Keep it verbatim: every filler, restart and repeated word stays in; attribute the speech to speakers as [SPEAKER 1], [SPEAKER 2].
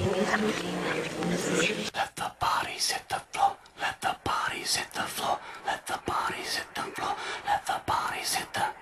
[SPEAKER 1] Let the bodies hit the floor. Let the bodies hit the floor. Let the bodies hit the floor. Let the bodies hit the